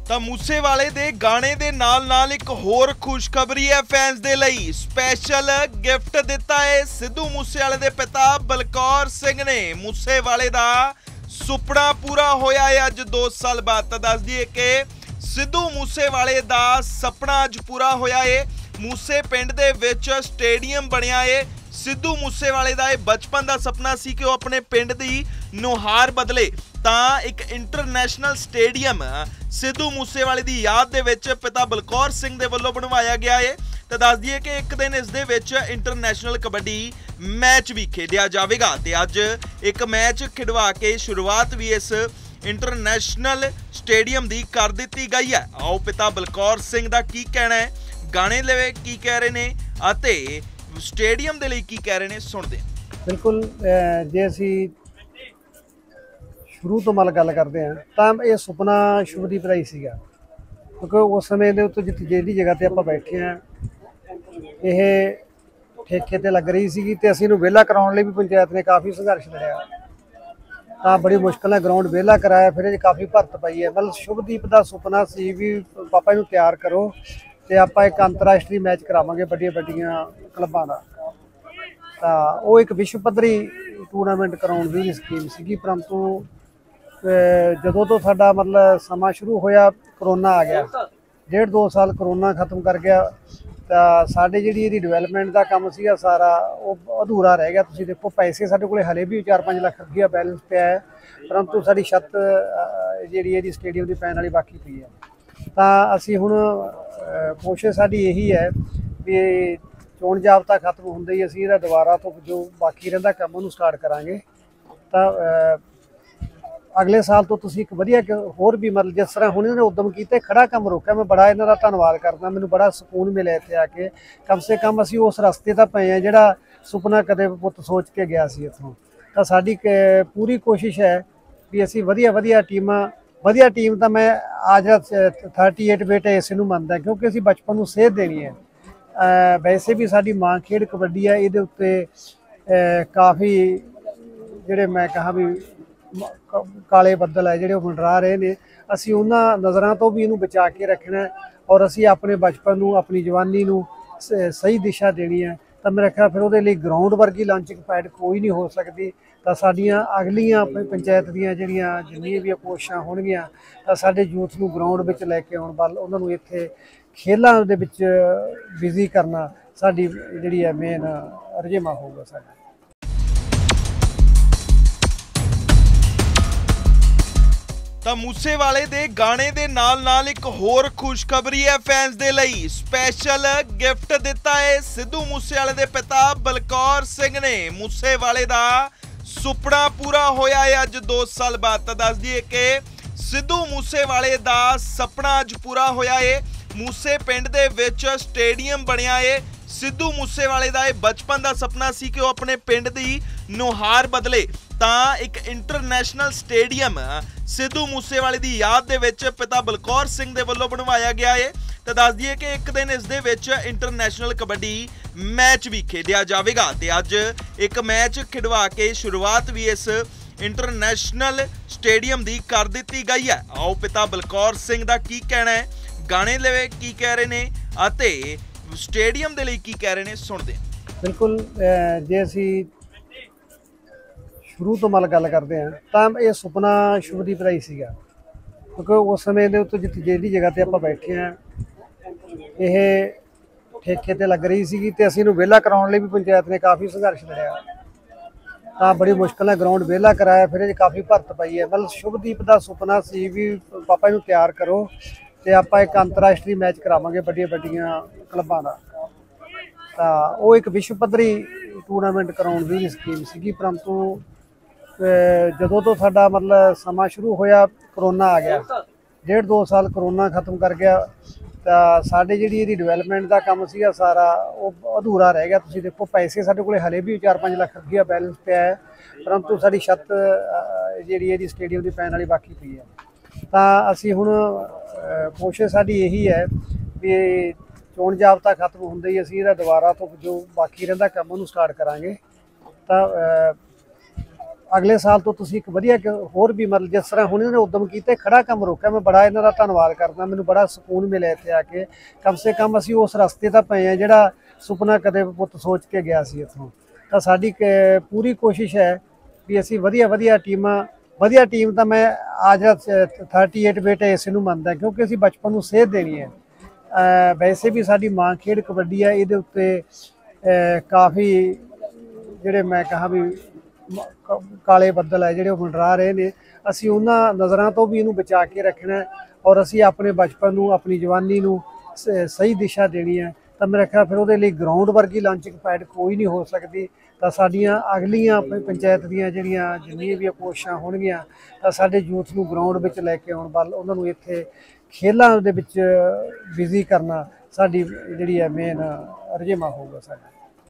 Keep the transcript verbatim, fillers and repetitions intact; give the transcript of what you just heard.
ਤਾਂ ਮੂਸੇਵਾਲੇ ਦੇ ਗਾਣੇ ਦੇ ਨਾਲ ਨਾਲ ਇੱਕ ਹੋਰ ਖੁਸ਼ਖਬਰੀ ਹੈ ਫੈਨਸ ਦੇ ਲਈ। ਸਪੈਸ਼ਲ ਗਿਫਟ ਦਿੱਤਾ ਹੈ ਸਿੱਧੂ ਮੂਸੇਵਾਲੇ ਦੇ ਪਿਤਾ ਬਲਕੌਰ ਸਿੰਘ ਨੇ। ਮੂਸੇਵਾਲੇ ਦਾ ਸੁਪਨਾ ਪੂਰਾ ਹੋਇਆ ਹੈ ਅੱਜ ਦੋ ਸਾਲ ਬਾਅਦ। ਤਾਂ ਦੱਸ ਦਈਏ ਕਿ ਸਿੱਧੂ ਮੂਸੇਵਾਲੇ ਦਾ ਸੁਪਨਾ ਅੱਜ ਪੂਰਾ ਹੋਇਆ ਹੈ। ਮੂਸੇ ਪਿੰਡ ਦੇ ਵਿੱਚ ਸਟੇਡੀਅਮ ਬਣਿਆ ਹੈ। ਸਿੱਧੂ ਮੂਸੇਵਾਲੇ ਦਾ ਇਹ ਬਚਪਨ ਦਾ ਸੁਪਨਾ ਸੀ ਕਿ ਉਹ ਆਪਣੇ ਪਿੰਡ ਦੀ ਨੁਹਾਰ ਬਦਲੇ। ਤਾਂ ਇੱਕ ਇੰਟਰਨੈਸ਼ਨਲ ਸਟੇਡੀਅਮ ਸਿੱਧੂ ਮੂਸੇਵਾਲੇ ਦੀ ਯਾਦ ਦੇ ਵਿੱਚ ਪਿਤਾ ਬਲਕੌਰ ਸਿੰਘ ਦੇ ਵੱਲੋਂ ਬਣਵਾਇਆ ਗਿਆ ਹੈ। ਤਾਂ ਦੱਸ ਦਈਏ ਕਿ ਇੱਕ ਦਿਨ ਇਸ ਦੇ ਵਿੱਚ ਇੰਟਰਨੈਸ਼ਨਲ ਕਬੱਡੀ ਮੈਚ ਵੀ ਖੇਡਿਆ ਜਾਵੇਗਾ ਤੇ ਅੱਜ ਇੱਕ ਮੈਚ ਖਿਡਵਾ ਕੇ ਸ਼ੁਰੂਆਤ ਵੀ ਇਸ ਇੰਟਰਨੈਸ਼ਨਲ ਸਟੇਡੀਅਮ ਦੀ ਕਰ ਦਿੱਤੀ ਗਈ ਹੈ। ਆਓ ਪਿਤਾ ਬਲਕੌਰ ਸਿੰਘ ਦਾ ਕੀ ਕਹਿਣਾ ਹੈ, ਗਾਣੇ ਲਈ ਕੀ ਕਹਿ ਰਹੇ ਨੇ ਅਤੇ ਸਟੇਡੀਅਮ ਦੇ ਲਈ ਕੀ ਕਹਿ ਰਹੇ ਨੇ, ਸੁਣਦੇ ਹਾਂ। ਬਿਲਕੁਲ, ਜੇ ਅਸੀਂ ਸ਼ੁਰੂ ਤੋਂ ਮਲ ਗੱਲ ਕਰਦੇ ਹਾਂ ਤਾਂ ਇਹ ਸੁਪਨਾ ਸ਼ੁਭਦੀਪ ਦਾ ਹੀ ਸੀਗਾ, ਕਿਉਂਕਿ ਉਸ ਸਮੇਂ ਦੇ ਉੱਤੇ ਜਿੱਥੇ ਜਿਹੜੀ ਜਗ੍ਹਾ ਤੇ ਆਪਾਂ ਬੈਠੇ ਹਾਂ ਇਹ ਠੇਕੇ ਤੇ ਲੱਗ ਰਹੀ ਸੀਗੀ ਤੇ ਅਸੀਂ ਇਹਨੂੰ ਵਿਹਲਾ ਕਰਾਉਣ ਲਈ ਵੀ ਪੰਚਾਇਤ ਨੇ ਕਾਫੀ ਸੰਘਰਸ਼ ਲੜਿਆ। ਤਾਂ ਬੜੀ ਮੁਸ਼ਕਿਲ ਨਾਲ ਗਰਾਊਂਡ ਵਿਹਲਾ ਕਰਾਇਆ, ਫਿਰ ਇਹ ਕਾਫੀ ਭਰਤ ਪਈ ਹੈ। ਮਤਲਬ ਸ਼ੁਭਦੀਪ ਦਾ ਸੁਪਨਾ ਸੀ ਵੀ ਪਾਪਾ ਇਹਨੂੰ ਤਿਆਰ ਕਰੋ ਤੇ ਆਪਾਂ ਇੱਕ ਅੰਤਰਰਾਸ਼ਟਰੀ ਮੈਚ ਕਰਾਵਾਂਗੇ ਵੱਡੀਆਂ ਵੱਡੀਆਂ ਕਲੱਬਾਂ ਦਾ। ਤਾਂ ਉਹ ਇੱਕ ਵਿਸ਼ਵ ਪੱਧਰੀ ਟੂਰਨਾਮੈਂਟ ਕਰਾਉਣ ਦੀ ਸਕੀਮ ਸੀਗੀ, ਪਰੰਤੂ ਜਦੋਂ ਤੋਂ ਸਾਡਾ ਮਤਲਬ ਸਮਾਂ ਸ਼ੁਰੂ ਹੋਇਆ ਕਰੋਨਾ ਆ ਗਿਆ। ਡੇਢ ਦੋ ਸਾਲ ਕਰੋਨਾ ਖਤਮ ਕਰ ਗਿਆ ਤਾਂ ਸਾਡੇ ਜਿਹੜੀ ਇਹਦੀ ਡਿਵੈਲਪਮੈਂਟ ਦਾ ਕੰਮ ਸੀਗਾ ਸਾਰਾ ਉਹ ਅਧੂਰਾ ਰਹਿ ਗਿਆ। ਤੁਸੀਂ ਦੇਖੋ ਪੈਸੇ ਸਾਡੇ ਕੋਲੇ ਹਲੇ ਵੀ ਚਾਰ ਪੰਜ ਲੱਖ ਰੁਪਈਆ ਬੈਲੈਂਸ ਪਿਆ ਹੈ, ਪਰੰਤੂ ਸਾਡੀ ਛੱਤ ਜਿਹੜੀ ਇਹਦੀ ਸਟੇਡੀਅਮ ਦੀ ਪੈਣ ਵਾਲੀ ਬਾਕੀ ਪਈ ਹੈ। ਤਾਂ ਅਸੀਂ ਹੁਣ ਕੋਸ਼ਿਸ਼ ਸਾਡੀ ਇਹੀ ਹੈ ਵੀ ਚੋਣ ਜਾਬਤਾ ਖਤਮ ਹੁੰਦੇ ਹੀ ਅਸੀਂ ਇਹਦਾ ਦੁਬਾਰਾ ਤੋਂ ਜੋ ਬਾਕੀ ਰਹਿੰਦਾ ਕੰਮ ਉਹਨੂੰ ਸਟਾਰਟ ਕਰਾਂਗੇ। ਤਾਂ ਅਗਲੇ ਸਾਲ ਤੋਂ ਤੁਸੀਂ ਇੱਕ ਵਧੀਆ ਹੋਰ ਵੀ ਮਤਲਬ ਜਿਸ ਤਰ੍ਹਾਂ ਹੁਣ ਇਹਨਾਂ ਨੇ ਉਦਮ ਕੀਤੇ ਖੜਾ ਕੰਮ ਰੋਕਿਆ, ਮੈਂ ਬੜਾ ਇਹਨਾਂ ਦਾ ਧੰਨਵਾਦ ਕਰਦਾ। ਮੈਨੂੰ ਬੜਾ ਸਕੂਨ ਮਿਲਿਆ ਇੱਥੇ ਆ ਕੇ। ਕਮ ਸੇ ਕਮ ਅਸੀਂ ਉਸ ਰਸਤੇ ਤਾਂ ਪਏ ਹਾਂ ਜਿਹੜਾ ਸੁਪਨਾ ਕਦੇ ਪੁੱਤ ਸੋਚ ਕੇ ਗਿਆ ਸੀ ਇੱਥੋਂ। ਤਾਂ ਸਾਡੀ ਪੂਰੀ ਕੋਸ਼ਿਸ਼ ਹੈ ਵੀ ਅਸੀਂ ਵਧੀਆ ਵਧੀਆ ਟੀਮਾਂ ਵਧੀਆ ਟੀਮ ਤਾਂ ਮੈਂ ਅੱਜ ਥਰਟੀ ਏਟ ਬੇਟੇ ਇਸੇ ਨੂੰ ਮੰਨਦਾ, ਕਿਉਂਕਿ ਅਸੀਂ ਬਚਪਨ ਨੂੰ ਸੇਧ ਦੇਣੀ ਹੈ। ਵੈਸੇ ਵੀ ਸਾਡੀ ਮਾਂ ਖੇਡ ਕਬੱਡੀ ਹੈ, ਇਹਦੇ ਉੱਤੇ ਕਾਫੀ ਜਿਹੜੇ ਮੈਂ ਕਹਾਂ ਵੀ ਕਾਲੇ ਬੱਦਲ ਹੈ ਜਿਹੜੇ ਉਹ ਮੰਡਰਾ ਰਹੇ ਨੇ। ਅਸੀਂ ਉਹਨਾਂ ਨਜ਼ਰਾਂ ਤੋਂ ਵੀ ਇਹਨੂੰ ਬਚਾ ਕੇ ਰੱਖਣਾ ਔਰ ਅਸੀਂ ਆਪਣੇ ਬਚਪਨ ਨੂੰ ਆਪਣੀ ਜਵਾਨੀ ਨੂੰ ਸਹੀ ਦਿਸ਼ਾ ਦੇਣੀ ਹੈ। ਤਾਂ ਮੈਂ ਰੱਖਿਆ ਫਿਰ ਉਹਦੇ ਲਈ ਗਰਾਊਂਡ ਵਰਗੀ ਲਾਂਚਿੰਗ ਪੈਡ ਕੋਈ ਨਹੀਂ ਹੋ ਸਕਦੀ। ਤਾਂ ਸਾਡੀਆਂ ਅਗਲੀਆਂ ਪੰਚਾਇਤ ਦੀਆਂ ਜਿਹੜੀਆਂ ਜਿੰਨੀਆਂ ਵੀ ਕੋਸ਼ਿਸ਼ਾਂ ਹੋਣਗੀਆਂ ਤਾਂ ਸਾਡੇ ਯੂਥ ਨੂੰ ਗਰਾਊਂਡ ਵਿੱਚ ਲੈ ਕੇ ਆਉਣ ਵੱਲ, ਉਹਨਾਂ ਨੂੰ ਇੱਥੇ ਖੇਲਾਂ ਦੇ ਵਿੱਚ ਬਿਜ਼ੀ ਕਰਨਾ ਸਾਡੀ ਜਿਹੜੀ ਹੈ ਮੇਨ ਰੁਝੇਵਾਂ ਹੋਊਗਾ ਸਾਡਾ। ਤਾਂ ਮੂਸੇਵਾਲੇ ਦੇ ਗਾਣੇ ਦੇ ਨਾਲ ਨਾਲ ਇੱਕ ਹੋਰ ਖੁਸ਼ਖਬਰੀ ਹੈ ਫੈਨਸ ਦੇ ਲਈ। ਸਪੈਸ਼ਲ ਗਿਫਟ ਦਿੱਤਾ ਹੈ ਸਿੱਧੂ ਮੂਸੇਵਾਲੇ ਦੇ ਪਿਤਾ ਬਲਕੌਰ ਸਿੰਘ ਨੇ। ਮੂਸੇਵਾਲੇ ਦਾ ਸੁਪਨਾ ਪੂਰਾ ਹੋਇਆ ਹੈ ਅੱਜ ਦੋ ਸਾਲ ਬਾਅਦ। ਤਾਂ ਦੱਸ ਦਈਏ ਕਿ ਸਿੱਧੂ ਮੂਸੇਵਾਲੇ ਦਾ ਸੁਪਨਾ ਅੱਜ ਪੂਰਾ ਹੋਇਆ ਹੈ। ਮੂਸੇ ਪਿੰਡ ਦੇ ਵਿੱਚ ਸਟੇਡੀਅਮ ਬਣਿਆ ਹੈ। ਸਿੱਧੂ ਮੂਸੇਵਾਲੇ ਦਾ ਇਹ ਬਚਪਨ ਦਾ ਸੁਪਨਾ ਸੀ ਕਿ ਉਹ ਆਪਣੇ ਪਿੰਡ ਦੀ ਨੁਹਾਰ ਬਦਲੇ। ਤਾਂ ਇੱਕ ਇੰਟਰਨੈਸ਼ਨਲ ਸਟੇਡੀਅਮ ਸਿੱਧੂ ਮੂਸੇਵਾਲੇ ਦੀ ਯਾਦ ਦੇ ਵਿੱਚ ਪਿਤਾ ਬਲਕੌਰ ਸਿੰਘ ਦੇ ਵੱਲੋਂ ਬਣਵਾਇਆ ਗਿਆ ਹੈ। ਤਾਂ ਦੱਸ ਦਈਏ ਕਿ ਇੱਕ ਦਿਨ ਇਸ ਦੇ ਵਿੱਚ ਇੰਟਰਨੈਸ਼ਨਲ ਕਬੱਡੀ ਮੈਚ ਵੀ ਖੇਡਿਆ ਜਾਵੇਗਾ ਤੇ ਅੱਜ ਇੱਕ ਮੈਚ ਖਿਡਵਾ ਕੇ ਸ਼ੁਰੂਆਤ ਵੀ ਇਸ ਇੰਟਰਨੈਸ਼ਨਲ ਸਟੇਡੀਅਮ ਦੀ ਕਰ ਦਿੱਤੀ ਗਈ ਹੈ। ਆਓ ਪਿਤਾ ਬਲਕੌਰ ਸਿੰਘ ਦਾ ਕੀ ਕਹਿਣਾ ਹੈ, ਗਾਣੇ ਲਈ ਕੀ ਕਹਿ ਰਹੇ ਨੇ ਅਤੇ ਸਟੇਡੀਅਮ ਦੇ ਲਈ ਕੀ ਕਹਿ ਰਹੇ ਨੇ, ਸੁਣਦੇ ਹਾਂ। ਬਿਲਕੁਲ, ਜੇ ਅਸੀਂ ਸ਼ੁਰੂ ਤੋਂ ਮਲ ਗੱਲ ਕਰਦੇ ਹਾਂ ਤਾਂ ਇਹ ਸੁਪਨਾ ਸ਼ੁਭਦੀਪ ਦਾ ਹੀ ਸੀਗਾ, ਕਿਉਂਕਿ ਉਸ ਸਮੇਂ ਦੇ ਉੱਤੇ ਜਿੱਥੇ ਜਿਹੜੀ ਜਗ੍ਹਾ ਤੇ ਆਪਾਂ ਬੈਠੇ ਹਾਂ ਇਹ ਠੇਕੇ ਤੇ ਲੱਗ ਰਹੀ ਸੀਗੀ ਤੇ ਅਸੀਂ ਇਹਨੂੰ ਵਿਹਲਾ ਕਰਾਉਣ ਲਈ ਵੀ ਪੰਚਾਇਤ ਨੇ ਕਾਫੀ ਸੰਘਰਸ਼ ਲੜਿਆ। ਤਾਂ ਬੜੀ ਮੁਸ਼ਕਿਲ ਨਾਲ ਗਰਾਊਂਡ ਵਿਹਲਾ ਕਰਾਇਆ, ਫਿਰ ਇਹ ਕਾਫੀ ਭਰਤ ਪਈ ਹੈ। ਮਤਲਬ ਸ਼ੁਭਦੀਪ ਦਾ ਸੁਪਨਾ ਸੀ ਵੀ ਪਾਪਾ ਇਹਨੂੰ ਤਿਆਰ ਕਰੋ ਤੇ ਆਪਾਂ ਇੱਕ ਅੰਤਰਰਾਸ਼ਟਰੀ ਮੈਚ ਕਰਾਵਾਂਗੇ ਵੱਡੀਆਂ ਵੱਡੀਆਂ ਕਲੱਬਾਂ ਦਾ। ਤਾਂ ਉਹ ਇੱਕ ਵਿਸ਼ਵ ਪੱਧਰੀ ਟੂਰਨਾਮੈਂਟ ਕਰਾਉਣ ਦੀ ਸਕੀਮ ਸੀਗੀ, ਪਰੰਤੂ ਜਦੋਂ ਤੋਂ ਸਾਡਾ ਮਤਲਬ ਸਮਾਂ ਸ਼ੁਰੂ ਹੋਇਆ ਕਰੋਨਾ ਆ ਗਿਆ। ਡੇਢ ਦੋ ਸਾਲ ਕਰੋਨਾ ਖਤਮ ਕਰ ਗਿਆ ਤਾਂ ਸਾਡੇ ਜਿਹੜੀ ਇਹਦੀ ਡਿਵੈਲਪਮੈਂਟ ਦਾ ਕੰਮ ਸੀਗਾ ਸਾਰਾ ਉਹ ਅਧੂਰਾ ਰਹਿ ਗਿਆ। ਤੁਸੀਂ ਦੇਖੋ ਪੈਸੇ ਸਾਡੇ ਕੋਲੇ ਹਲੇ ਵੀ ਚਾਰ ਪੰਜ ਲੱਖ ਰੁਪਈਆ ਬੈਲੈਂਸ ਪਿਆ ਹੈ, ਪਰੰਤੂ ਸਾਡੀ ਛੱਤ ਜਿਹੜੀ ਇਹਦੀ ਸਟੇਡੀਅਮ ਦੀ ਪੈਣ ਵਾਲੀ ਬਾਕੀ ਪਈ ਹੈ। ਤਾਂ ਅਸੀਂ ਹੁਣ ਕੋਸ਼ਿਸ਼ ਸਾਡੀ ਇਹੀ ਹੈ ਵੀ ਚੋਣ ਜਾਬਤਾ ਖਤਮ ਹੁੰਦੇ ਹੀ ਅਸੀਂ ਇਹਦਾ ਦੁਬਾਰਾ ਤੋਂ ਜੋ ਬਾਕੀ ਰਹਿੰਦਾ ਕੰਮ ਉਹਨੂੰ ਸਟਾਰਟ ਕਰਾਂਗੇ। ਤਾਂ ਅਗਲੇ ਸਾਲ ਤੋਂ ਤੁਸੀਂ ਇੱਕ ਵਧੀਆ ਕ- ਹੋਰ ਵੀ ਮਤਲਬ ਜਿਸ ਤਰ੍ਹਾਂ ਹੁਣ ਇਹਨਾਂ ਨੇ ਉਦਮ ਕੀਤਾ ਖੜਾ ਕੰਮ ਰੋਕਿਆ, ਮੈਂ ਬੜਾ ਇਹਨਾਂ ਦਾ ਧੰਨਵਾਦ ਕਰਦਾ। ਮੈਨੂੰ ਬੜਾ ਸਕੂਨ ਮਿਲਿਆ ਇੱਥੇ ਆ ਕੇ। ਕਮ ਸੇ ਕਮ ਅਸੀਂ ਉਸ ਰਸਤੇ ਤਾਂ ਪਏ ਆ ਜਿਹੜਾ ਸੁਪਨਾ ਕਦੇ ਪੁੱਤ ਸੋਚ ਕੇ ਗਿਆ ਸੀ ਇੱਥੋਂ। ਤਾਂ ਸਾਡੀ ਕ- ਪੂਰੀ ਕੋਸ਼ਿਸ਼ ਹੈ ਵੀ ਅਸੀਂ ਵਧੀਆ ਵਧੀਆ ਟੀਮਾਂ ਵਧੀਆ ਟੀਮ ਤਾਂ ਮੈਂ ਅੱਜ ਅਠੱਤੀ ਬੇਟੇ ਇਸੇ ਨੂੰ ਮੰਨਦਾ ਕਿਉਂਕਿ ਅਸੀਂ ਬਚਪਨ ਨੂੰ ਸੇਧ ਦੇਣੀ ਹੈ। ਅ, ਵੈਸੇ ਵੀ ਸਾਡੀ ਮਾਂ ਖੇਡ ਕਬੱਡੀ ਹੈ, ਇਹਦੇ ਉੱਤੇ ਅ, ਕਾਫੀ ਜਿਹੜੇ ਮੈਂ ਕਹਾਂ ਵੀ ਮ- ਕ- ਕਾਲੇ ਬੱਦਲ ਹੈ ਜਿਹੜੇ ਉਹ ਮੰਡਰਾ ਰਹੇ ਨੇ। ਅਸੀਂ ਉਹਨਾਂ ਨਜ਼ਰਾਂ ਤੋਂ ਵੀ ਇਹਨੂੰ ਬਚਾ ਕੇ ਰੱਖਣਾ ਹੈ ਔਰ ਅਸੀਂ ਆਪਣੇ ਬਚਪਨ ਨੂੰ ਆਪਣੀ ਜਵਾਨੀ ਨੂੰ ਸ- ਸਹੀ ਦਿਸ਼ਾ ਦੇਣੀ ਹੈ। ਤਾਂ ਮੇਰਾ ਖਿਆਲ ਫਿਰ ਉਹਦੇ ਲਈ ਗਰਾਊਂਡ ਵਰਗੀ ਲਾਂਚਿੰਗ ਪੈਡ ਕੋਈ ਨਹੀਂ ਹੋ ਸਕਦੀ। ਤਾਂ ਸਾਡੀਆਂ ਅਗਲੀਆਂ ਪ- ਪੰਚਾਇਤ ਦੀਆਂ ਜਿਹੜੀਆਂ ਜਿੰਨੀਆਂ ਵੀ ਕੋਸ਼ਿਸ਼ਾਂ ਹੋਣਗੀਆਂ ਤਾਂ ਸਾਡੇ ਯੂਥ ਨੂੰ ਗਰਾਊਂਡ ਵਿੱਚ ਲੈ ਕੇ ਆਉਣ ਵੱਲ, ਉਹਨਾਂ ਨੂੰ ਇੱਥੇ ਖੇਲਾਂ ਦੇ ਵਿੱਚ ਬਿਜ਼ੀ ਕਰਨਾ ਸਾਡੀ ਜਿਹੜੀ ਹੈ ਮੇਨ ਰਜੇਮਾ ਹੋਊਗਾ ਸਾਡਾ।